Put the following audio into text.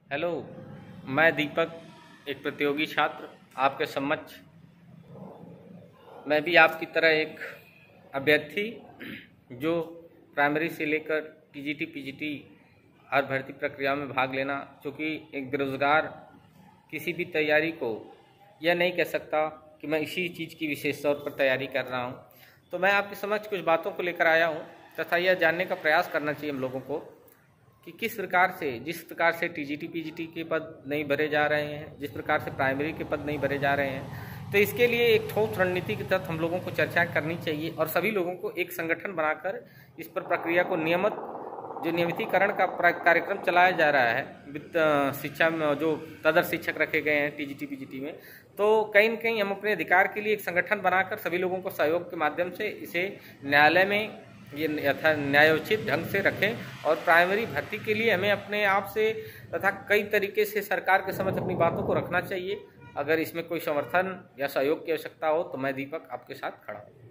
Hello, मैं दीपक, एक प्रतियोगी छात्र आपके समक्ष। मैं भी आपकी तरह एक अभ्यर्थी जो प्राइमरी से लेकर टीजीटी पीजीटी हर भर्ती प्रक्रिया में भाग लेना, चूँकि एक बेरोज़गार किसी भी तैयारी को यह नहीं कह सकता कि मैं इसी चीज़ की विशेष तौर पर तैयारी कर रहा हूँ। तो मैं आपके समक्ष कुछ बातों को लेकर आया हूँ तथा यह जानने का प्रयास करना चाहिए हम लोगों को कि किस प्रकार से, जिस प्रकार से टीजीटी पीजीटी के पद नहीं भरे जा रहे हैं, जिस प्रकार से प्राइमरी के पद नहीं भरे जा रहे हैं, तो इसके लिए एक ठोस रणनीति के तहत हम लोगों को चर्चा करनी चाहिए और सभी लोगों को एक संगठन बनाकर इस पर प्रक्रिया को नियमितीकरण का कार्यक्रम चलाया जा रहा है। वित्त शिक्षा में जो तदर्थ शिक्षक रखे गए हैं टीजीटी पीजीटी में, तो कहीं न कहीं हम अपने अधिकार के लिए एक संगठन बनाकर सभी लोगों को सहयोग के माध्यम से इसे न्यायालय में ये न्यायोचित ढंग से रखें और प्राइमरी भर्ती के लिए हमें अपने आप से तथा कई तरीके से सरकार के समक्ष अपनी बातों को रखना चाहिए। अगर इसमें कोई समर्थन या सहयोग की आवश्यकता हो तो मैं दीपक आपके साथ खड़ा हूँ।